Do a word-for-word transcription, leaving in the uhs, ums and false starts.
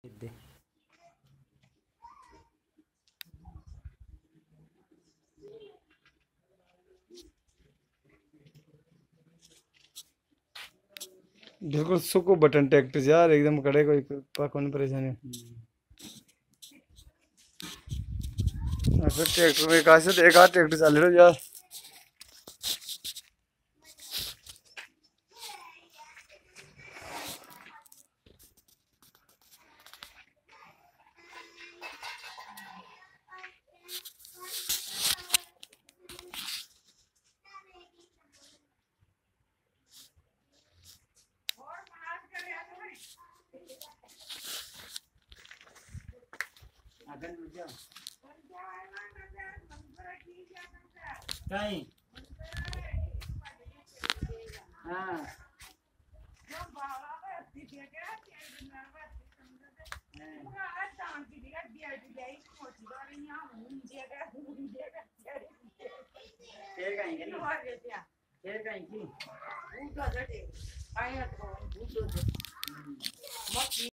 दे बिल्कुल सुको button tractor यार एकदम कड़े कोई कौन परेशानी फिर ट्रैक्टर में कहा से एक आध ट्रैक्टर चल रहा यार कहीं हाँ फिर कहीं की फिर कहीं की